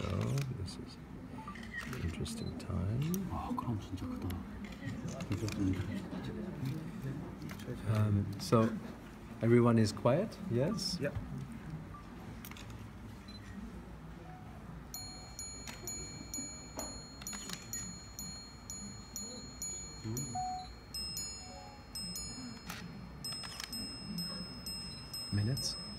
go. This is interesting time. So everyone is quiet? Yes? Yep. Minutes?